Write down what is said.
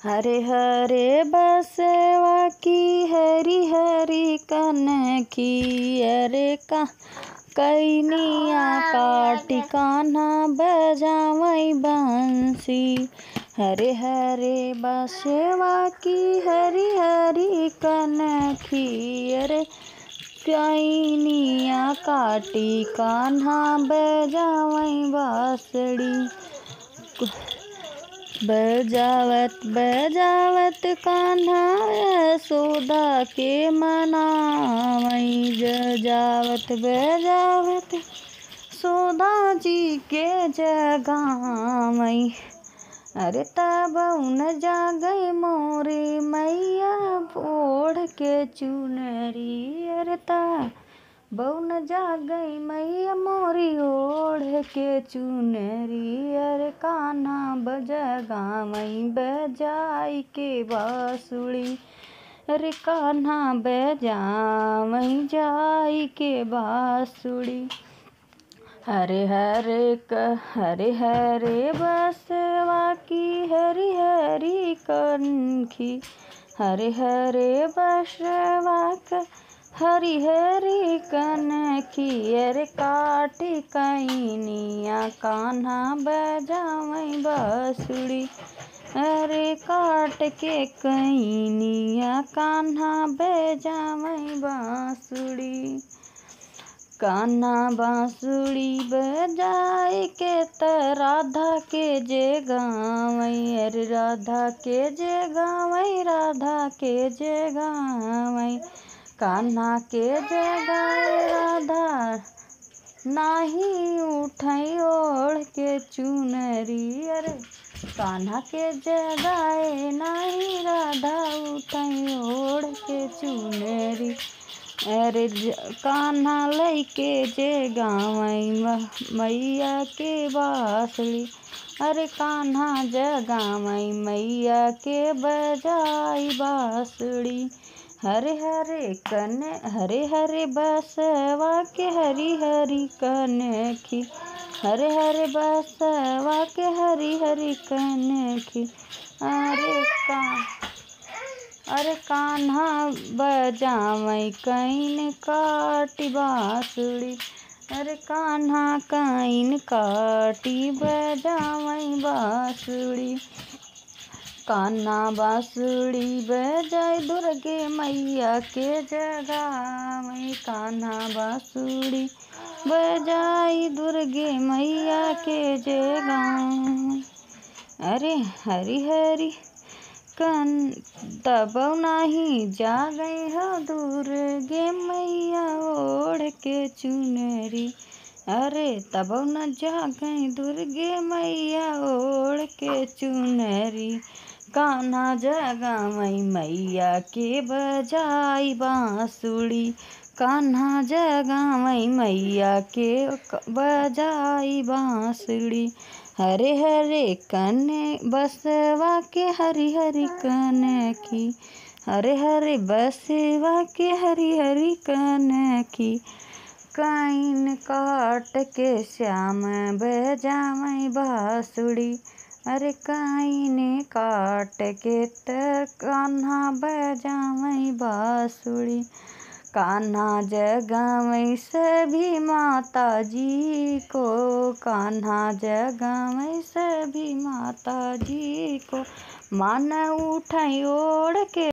हरे हरे बसवा की हरी हरी कनखी, अरे कैनिया काटी कान्हा बजावई बंसी। हरे हरे बसवा की हरी हरी कनखी, अरे कैनिया काटी कान्हा बजावई बांसुरी। बजावत बजावत कान्हा यशोदा के मनावई, बजावत बजावत यशोदा जी के जगावई। अरे तब न जागई मोरी मैया ओढ़ के चुनरी, अरे तब न जागई मैया मोरी ओढ़ के चुनरी। अरे कान्हा बजगावई बजाई के बांसुरी, अरे कान्हा बजावई जाई के बांसुरी। हरे हरे बसवा की हरी हरी कनखी, हरे हरे बसवा का हरी हरी कनखी, अरे काटी कैनिया कान्हा बजावई बांसुरी। अरे काट के कैनिया कान्हा बजावई बांसुरी। कान्हा बांसुरी बजाए के राधा के जगावई, अरे राधा के जगावई, राधा के जगावई। कान्हा के जगाए राधा नाही उठई ओढ़ के चुनरी, अरे कान्हा के जगाए नाही राधा उठई ओढ़ के चुनरी। अरे कान्हा लइके जगावई मैया के बांसुरी, अरे कान्हा जगावई मैया के बजाई बांसुरी। हरे हरे बसवा के हरी हरी कनखी, हरे हरे बसवा के हरी हरी कनखी। अरे कान्हा बजावई कैन काटी बांसुरी, अरे कान्हा कैन काटी बजावई बांसुरी। कान्हा बांसुरी बजाई दुर्गे मैया के जगावई, कान्हा बांसुरी बजाई दुर्गे मैया के जगावई। अरे हरी हरी तब नाही जागई हो दुर्गे मैया ओढ़ के चुनरी, अरे तब न जागई दुर्गे मैया ओढ़ के चुनरी। कान्हा जगावई मैया के बजाई बांसुरी, कान्हा जगावई मैया के बजाई बांसुरी। हरे हरे बसवा के हरी हरी कनखी, हरे हरे बसवा के हरी हरी कनखी। कैन काट के श्याम बजावई बांसुरी, अरे कैन काट के कान्हा बजावई बांसुरी। कान्हा जगावई सभी माता जी को, कान्हा जगावई सभी माता जी को। मान उठाई ओढ़ के